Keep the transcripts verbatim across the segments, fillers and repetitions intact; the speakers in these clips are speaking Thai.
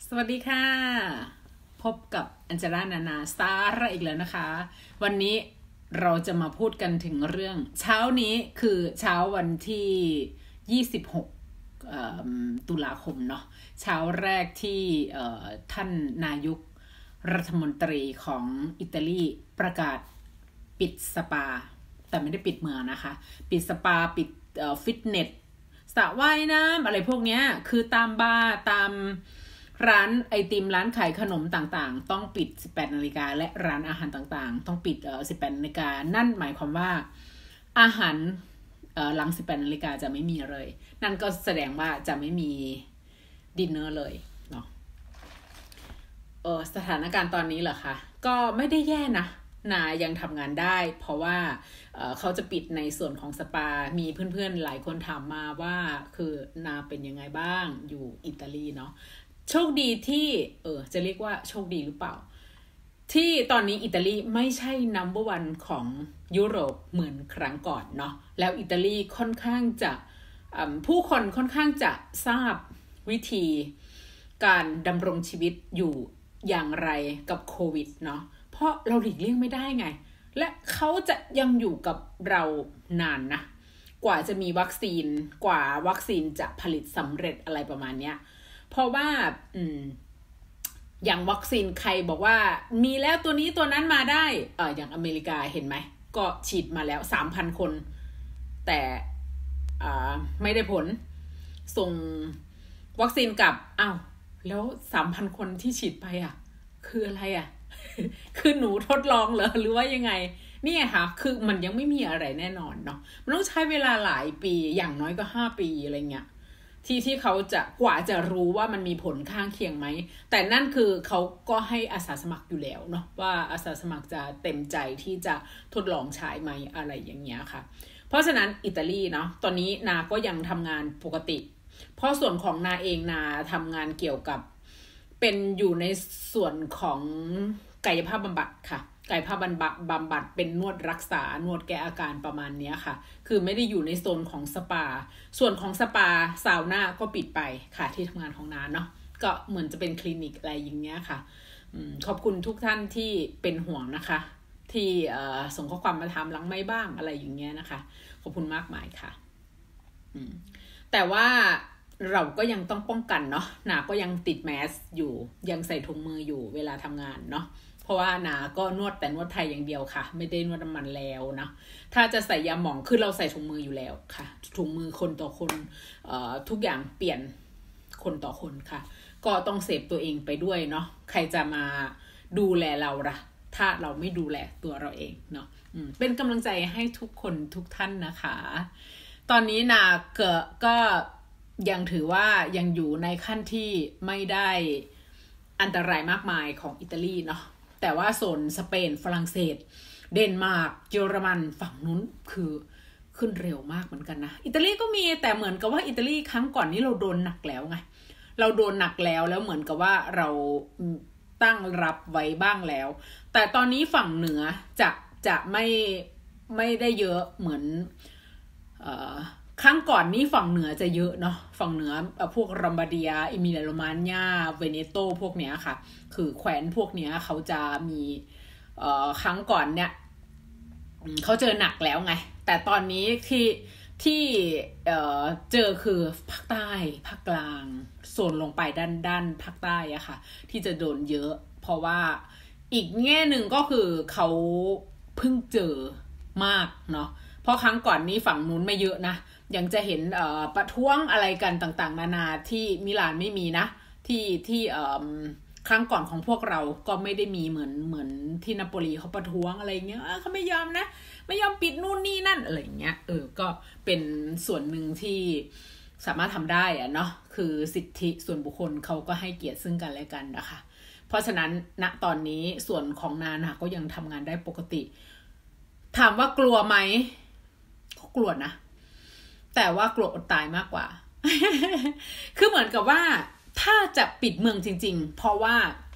สวัสดีค่ะพบกับอัญจรานานาสตาร์อีกแล้วนะคะวันนี้เราจะมาพูดกันถึงเรื่องเช้านี้คือเช้าวันที่ยี่สิบหกตุลาคมเนาะเช้าแรกที่ท่านนายกรัฐมนตรีของอิตาลีประกาศปิดสปาแต่ไม่ได้ปิดเมืองนะคะปิดสปาปิดฟิตเนสสระว่ายน้ำอะไรพวกนี้คือตามบาร์ตามร้านไอติมร้านขายขนมต่างๆต้องปิดสิบแปดนาฬิกาและร้านอาหารต่างๆต้องปิดเอ่อสิบแปดนาฬิกานั่นหมายความว่าอาหารเอ่อหลังสิบแปดนาฬิกาจะไม่มีเลยนั่นก็แสดงว่าจะไม่มีดินเนอร์เลยเนาะเออสถานการณ์ตอนนี้เหรอคะก็ไม่ได้แย่นะนายังทำงานได้เพราะว่า เอ่อ เขาจะปิดในส่วนของสปามีเพื่อนๆหลายคนถามมาว่าคือนาเป็นยังไงบ้างอยู่อิตาลีเนาะโชคดีที่เออจะเรียกว่าโชคดีหรือเปล่าที่ตอนนี้อิตาลีไม่ใช่ นัมเบอร์ วันของยุโรปเหมือนครั้งก่อนเนาะแล้วอิตาลีค่อนข้างจะผู้คนค่อนข้างจะทราบวิธีการดำรงชีวิตอยู่อย่างไรกับโควิดเนาะเพราะเราหลีกเลี่ยงไม่ได้ไงและเขาจะยังอยู่กับเรานานนะกว่าจะมีวัคซีนกว่าวัคซีนจะผลิตสำเร็จอะไรประมาณเนี้ยเพราะว่าอืมอย่างวัคซีนใครบอกว่ามีแล้วตัวนี้ตัวนั้นมาได้เอออย่างอเมริกาเห็นไหมก็ฉีดมาแล้ว สามพัน คนแต่อ่าไม่ได้ผลส่งวัคซีนกลับอ้าวแล้ว สามพัน คนที่ฉีดไปอ่ะคืออะไรอ่ะ คือหนูทดลองเหรอหรือว่ายังไงนี่ค่ะคือมันยังไม่มีอะไรแน่นอนเนาะมันต้องใช้เวลาหลายปีอย่างน้อยก็ห้าปีอะไรเงี้ยที่ที่เขาจะกว่าจะรู้ว่ามันมีผลข้างเคียงไหมแต่นั่นคือเขาก็ให้อาสาสมัครอยู่แล้วเนาะว่าอาสาสมัครจะเต็มใจที่จะทดลองใช้ไหมอะไรอย่างเงี้ยค่ะเพราะฉะนั้นอิตาลีเนาะตอนนี้นาก็ยังทำงานปกติเพราะส่วนของนาเองนาทำงานเกี่ยวกับเป็นอยู่ในส่วนของกายภาพบำบัดค่ะกายภาพบำบัดบำบัดเป็นนวดรักษานวดแก้อาการประมาณนี้ค่ะคือไม่ได้อยู่ในโซนของสปาส่วนของสปาซาวน่าก็ปิดไปค่ะที่ทำงานของนาเนาะก็เหมือนจะเป็นคลินิกอะไรอย่างเงี้ยค่ะขอบคุณทุกท่านที่เป็นห่วงนะคะที่ส่งข้อความมาถามหลังไม่บ้างอะไรอย่างเงี้ยนะคะขอบคุณมากมายค่ะแต่ว่าเราก็ยังต้องป้องกันเนาะนาก็ยังติดแมสอยู่ยังใส่ถุงมืออยู่เวลาทำงานเนาะเพราะว่านาก็นวดแต่นวดไทยอย่างเดียวค่ะไม่ได้นวดน้ำมันแล้วนะถ้าจะใส่ยาหม่องคือเราใส่ถุงมืออยู่แล้วค่ะถุงมือคนต่อคนเอ่อทุกอย่างเปลี่ยนคนต่อคนค่ะก็ต้องเซฟตัวเองไปด้วยเนาะใครจะมาดูแลเราล่ะถ้าเราไม่ดูแลตัวเราเองเนาะเป็นกำลังใจให้ทุกคนทุกท่านนะคะตอนนี้นาเกิดก็ยังถือว่ายังอยู่ในขั้นที่ไม่ได้อันตรายมากมายของอิตาลีเนาะแต่ว่าโซนสเปนฝรั่งเศสเดนมาร์กเยอรมันฝั่งนู้นคือขึ้นเร็วมากเหมือนกันนะอิตาลีก็มีแต่เหมือนกับว่าอิตาลีครั้งก่อนนี้เราโดนหนักแล้วไงเราโดนหนักแล้วแล้วเหมือนกับว่าเราตั้งรับไว้บ้างแล้วแต่ตอนนี้ฝั่งเหนือจะจะไม่ไม่ได้เยอะเหมือนเอ่อครั้งก่อนนี้ฝั่งเหนือจะเยอะเนาะฝั่งเหนือพวกรัมบาร์เดียอิมิเลียโรมาญาเวเนโตพวกเนี้ยค่ะคือแขวนพวกเนี้ยเขาจะมีเอ่อครั้งก่อนเนี่ยเขาเจอหนักแล้วไงแต่ตอนนี้ที่ที่เอ่อเจอคือภาคใต้ภาคกลางโซนลงไปด้านด้านภาคใต้อะค่ะที่จะโดนเยอะเพราะว่าอีกแง่หนึ่งก็คือเขาเพิ่งเจอมากเนาะเพราะครั้งก่อนนี้ฝั่งนู้นไม่เยอะนะยังจะเห็นเอ่อประท้วงอะไรกันต่างๆนานาที่มิลานไม่มีนะที่ที่เอ่อครั้งก่อนของพวกเราก็ไม่ได้มีเหมือนเหมือนที่นาโปลีเขาประท้วงอะไรเงี้ยเขาไม่ยอมนะไม่ยอมปิดนู่นนี่นั่นอะไรเงี้ยเออก็เป็นส่วนหนึ่งที่สามารถทำได้อะเนาะคือสิทธิส่วนบุคคลเขาก็ให้เกียรติซึ่งกันและกันนะคะเพราะฉะนั้นณตอนนี้ส่วนของนานะก็ยังทำงานได้ปกติถามว่ากลัวไหมก็กลัวนะแต่ว่ากลัวอดตายมากกว่า คือเหมือนกับว่าถ้าจะปิดเมืองจริงๆเพราะว่า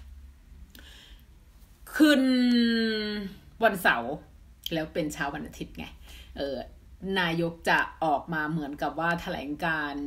คืนวันเสาร์แล้วเป็นเช้าวันอาทิตย์ไงเออนายกจะออกมาเหมือนกับว่าแถลงการ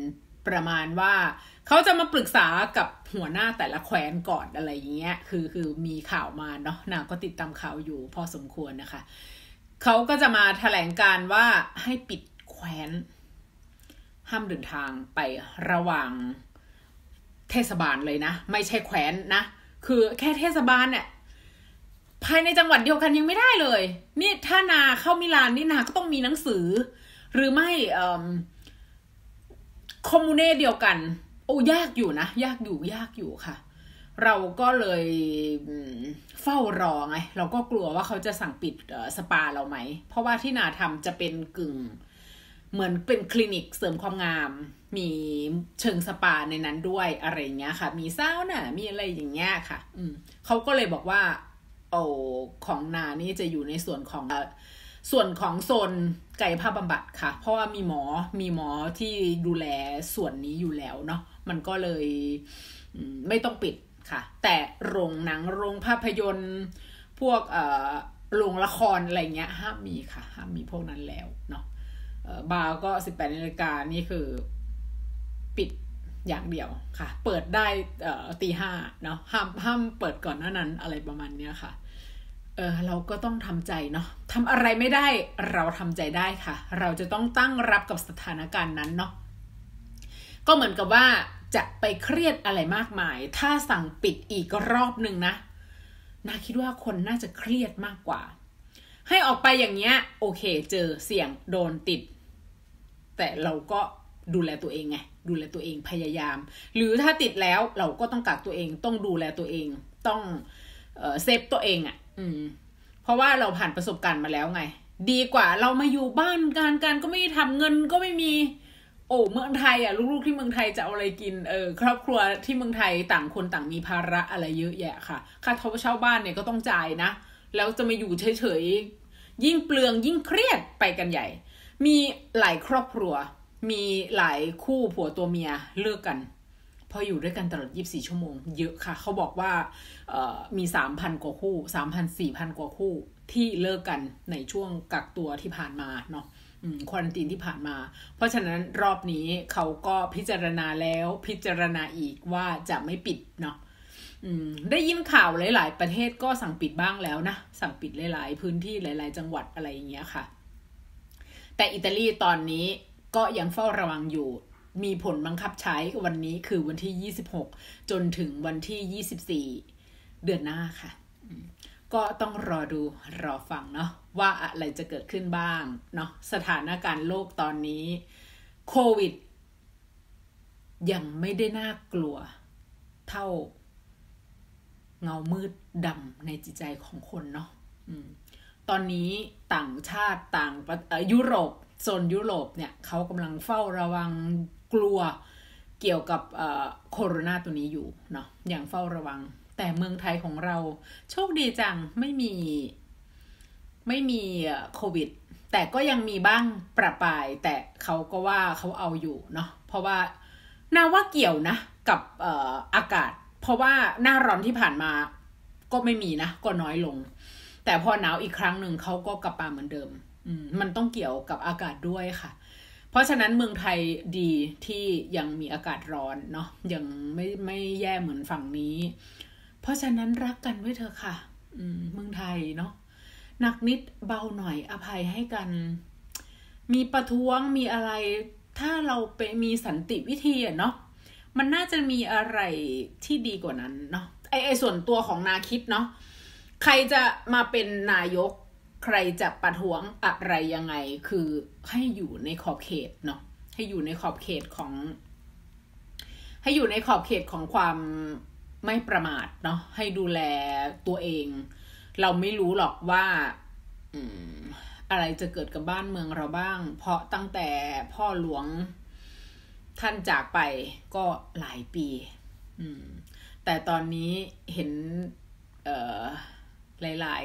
ประมาณว่าเขาจะมาปรึกษากับหัวหน้าแต่ละแคว้นก่อนอะไรอย่างเงี้ยคือคือมีข่าวมาเนาะนางก็ติดตามข่าวอยู่พอสมควรนะคะเขาก็จะมาแถลงการว่าให้ปิดแคว้นห้ามเดินทางไประหว่างเทศบาลเลยนะไม่ใช่แคว้นนะคือแค่เทศบาลเนี่ยภายในจังหวัดเดียวกันยังไม่ได้เลยนี่ถ้านาเข้ามิลานนี่นาก็ต้องมีหนังสือหรือไม่เอ่อคอมมูเน่เดียวกันโอ้ยากอยู่นะยากอยู่ยากอยู่ค่ะเราก็เลยเฝ้ารอไงเราก็กลัวว่าเขาจะสั่งปิดสปาเราไหมเพราะว่าที่นาทำจะเป็นกึ่งเหมือนเป็นคลินิกเสริมความงามมีเชิงสปาในนั้นด้วยอะไรเงี้ยค่ะมีซาวน่ะมีอะไรอย่างเงี้ยค่ะอืมเขาก็เลยบอกว่าโอ้ของนานี่จะอยู่ในส่วนของส่วนของโซนกายภาพบำบัดค่ะเพราะว่ามีหมอมีหมอที่ดูแลส่วนนี้อยู่แล้วเนาะมันก็เลยไม่ต้องปิดค่ะแต่โรงหนังโรงภาพยนตร์พวกเอ่อโรงละครอะไรเงี้ยห้ามมีค่ะห้ามมีพวกนั้นแล้วเนาะบาร์ก็สิบแปดนาฬิกานี่คือปิดอย่างเดียวค่ะเปิดได้เอ่อตีห้าเนาะห้ามห้ามเปิดก่อนหน้านั้นอะไรประมาณเนี้ยค่ะเออเราก็ต้องทำใจเนาะทำอะไรไม่ได้เราทำใจได้ค่ะเราจะต้องตั้งรับกับสถานการณ์นั้นเนาะก็เหมือนกับว่าจะไปเครียดอะไรมากมายถ้าสั่งปิดอีกรอบหนึ่งนะน่าคิดว่าคนน่าจะเครียดมากกว่าให้ออกไปอย่างเงี้ยโอเคเจอเสี่ยงโดนติดแต่เราก็ดูแลตัวเองไงดูแลตัวเองพยายามหรือถ้าติดแล้วเราก็ต้องกักตัวเองต้องดูแลตัวเองต้องเอ่อเซฟตัวเองอ่ะอืมเพราะว่าเราผ่านประสบการณ์มาแล้วไงดีกว่าเรามาอยู่บ้านการการก็ไม่ทำเงินก็ไม่มีโอ้เมืองไทยอ่ะลูกๆที่เมืองไทยจะเอาอะไรกินเออครอบครัวที่เมืองไทยต่างคนต่างมีภาระอะไรเยอะแยะค่ะค่าเช่าบ้านเนี่ยก็ต้องจ่ายนะแล้วจะมาอยู่เฉยๆยิ่งเปลืองยิ่งเครียดไปกันใหญ่มีหลายครอบครัวมีหลายคู่ผัวตัวเมียเลิกกันพออยู่ด้วยกันตลอดยี่สิบสี่ชั่วโมงเยอะค่ะเขาบอกว่าเอ่อมี สามพัน กว่าคู่ สามพัน สี่พัน กว่าคู่ที่เลิกกันในช่วงกักตัวที่ผ่านมาเนาะอืมควอรันทีนที่ผ่านมาเพราะฉะนั้นรอบนี้เขาก็พิจารณาแล้วพิจารณาอีกว่าจะไม่ปิดเนาะอืมได้ยินข่าวหลายๆประเทศก็สั่งปิดบ้างแล้วนะสั่งปิดหลายๆพื้นที่หลายๆจังหวัดอะไรอย่างเงี้ยค่ะแต่อิตาลีตอนนี้ก็ยังเฝ้าระวังอยู่มีผลบังคับใช้วันนี้คือวันที่ยี่สิบหกจนถึงวันที่ยี่สิบสี่เดือนหน้าค่ะก็ต้องรอดูรอฟังเนาะว่าอะไรจะเกิดขึ้นบ้างเนาะสถานการณ์โลกตอนนี้โควิดยังไม่ได้น่ากลัวเท่าเงามืดดำในจิตใจของคนเนาะตอนนี้ต่างชาติต่างยุโรปโซนยุโรปเนี่ยเขากำลังเฝ้าระวังกลัวเกี่ยวกับโคโรนาตัวนี้อยู่เนาะอย่างเฝ้าระวังแต่เมืองไทยของเราโชคดีจังไม่มีไม่มีโควิดแต่ก็ยังมีบ้างประปรายแต่เขาก็ว่าเขาเอาอยู่เนาะเพราะว่าน่าว่าเกี่ยวนะกับเอ่ออากาศเพราะว่าหน้าร้อนที่ผ่านมาก็ไม่มีนะก็น้อยลงแต่พอหนาวอีกครั้งหนึ่งเขาก็กลับมาเหมือนเดิมมันต้องเกี่ยวกับอากาศด้วยค่ะเพราะฉะนั้นเมืองไทยดีที่ยังมีอากาศร้อนเนาะยังไม่ไม่แย่เหมือนฝั่งนี้เพราะฉะนั้นรักกันไว้เถอะค่ะเมืองไทยเนาะหนักนิดเบาหน่อยอภัยให้กันมีประท้วงมีอะไรถ้าเราไปมีสันติวิธีอะเนาะมันน่าจะมีอะไรที่ดีกว่านั้นเนาะไอไอส่วนตัวของนาคิดเนาะใครจะมาเป็นนายกใครจะประท้วงอะไรยังไงคือให้อยู่ในขอบเขตเนาะให้อยู่ในขอบเขตของให้อยู่ในขอบเขตของความไม่ประมาทเนาะให้ดูแลตัวเองเราไม่รู้หรอกว่าอืมอะไรจะเกิดกับบ้านเมืองเราบ้างเพราะตั้งแต่พ่อหลวงท่านจากไปก็หลายปีอืมแต่ตอนนี้เห็นเอ่อหลาย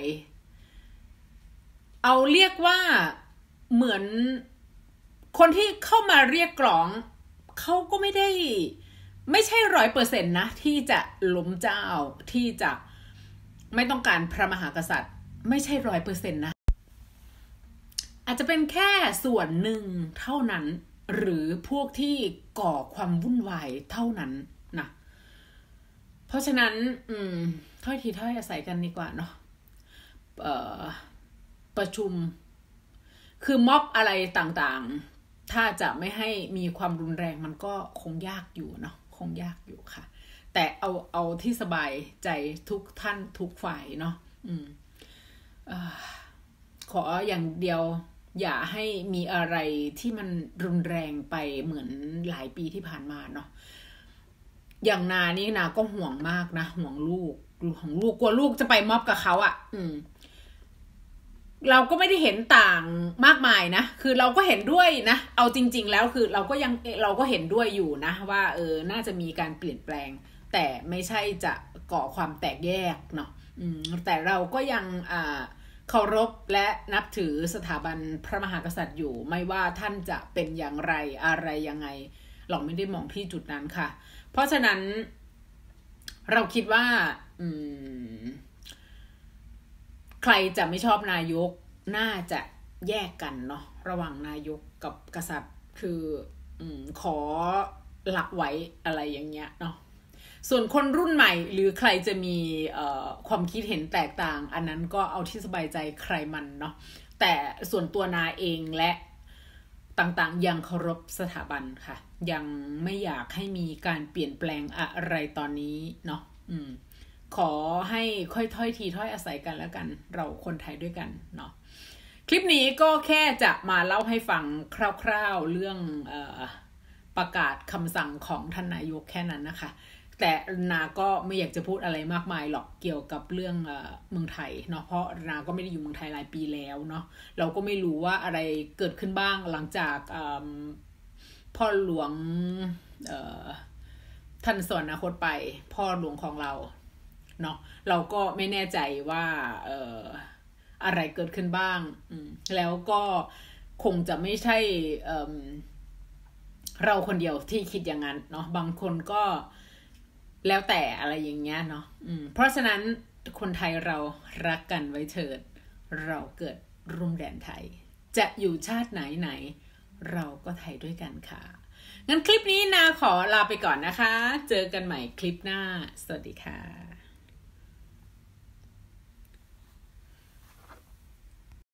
ๆเอาเรียกว่าเหมือนคนที่เข้ามาเรียกร้องเขาก็ไม่ได้ไม่ใช่ร้อยเปอร์เซ็นต์นะที่จะล้มเจ้าที่จะไม่ต้องการพระมหากษัตริย์ไม่ใช่ร้อยเปอร์เซ็นต์นะอาจจะเป็นแค่ส่วนหนึ่งเท่านั้นหรือพวกที่ก่อความวุ่นวายเท่านั้นนะเพราะฉะนั้นอืมถ้อยทีถ้อยอาศัยกันดีกว่าเนาะเอ่อประชุมคือม็อบอะไรต่างๆถ้าจะไม่ให้มีความรุนแรงมันก็คงยากอยู่เนาะคงยากอยู่ค่ะแต่เอาเอาที่สบายใจทุกท่านทุกฝ่ายเนาะอืมเอ่อขออย่างเดียวอย่าให้มีอะไรที่มันรุนแรงไปเหมือนหลายปีที่ผ่านมาเนาะอย่างนานี่นาก็ห่วงมากนะห่วงลูกห่วงลูกกลัวลูกจะไปม็อบกับเขาอ่ะอืมเราก็ไม่ได้เห็นต่างมากมายนะคือเราก็เห็นด้วยนะเอาจริงๆแล้วคือเราก็ยังเราก็เห็นด้วยอยู่นะว่าเออน่าจะมีการเปลี่ยนแปลงแต่ไม่ใช่จะก่อความแตกแยกเนาะอืมแต่เราก็ยังอ่าเคารพและนับถือสถาบันพระมหากษัตริย์อยู่ไม่ว่าท่านจะเป็นอย่างไรอะไรยังไงเราไม่ได้มองที่จุดนั้นค่ะเพราะฉะนั้นเราคิดว่าอืมใครจะไม่ชอบนายกน่าจะแยกกันเนาะระหว่างนายกกับกษัตริย์คืออืมขอหลักไว้อะไรอย่างเงี้ยเนาะส่วนคนรุ่นใหม่หรือใครจะมีเอ่อความคิดเห็นแตกต่างอันนั้นก็เอาที่สบายใจใครมันเนาะแต่ส่วนตัวนาเองและต่างๆยังเคารพสถาบันค่ะยังไม่อยากให้มีการเปลี่ยนแปลงอะไรตอนนี้เนาะอืมขอให้ค่อยถ้อยทีถ้อยอาศัยกันแล้วกันเราคนไทยด้วยกันเนาะคลิปนี้ก็แค่จะมาเล่าให้ฟังคร่าวๆเรื่องเอ่อประกาศคำสั่งของท่านนายกแค่นั้นนะคะแต่นาก็ไม่อยากจะพูดอะไรมากมายหรอกเกี่ยวกับเรื่องเอ่อเมืองไทยเนาะเพราะนาก็ไม่ได้อยู่เมืองไทยหลายปีแล้วเนาะเราก็ไม่รู้ว่าอะไรเกิดขึ้นบ้างหลังจากพ่อหลวงเอ่อท่านสวรรคตไปพ่อหลวงของเราเนาะเราก็ไม่แน่ใจว่าเอ่ออะไรเกิดขึ้นบ้างแล้วก็คงจะไม่ใช่เอ่อเราคนเดียวที่คิดอย่างนั้นเนาะบางคนก็แล้วแต่อะไรอย่างเงี้ยเนาะเพราะฉะนั้นคนไทยเรารักกันไว้เถิดเราเกิดร่มแดนไทยจะอยู่ชาติไหนไหนเราก็ไทยด้วยกันค่ะงั้นคลิปนี้นาขอลาไปก่อนนะคะเจอกันใหม่คลิปหน้าสวัสดีค่ะ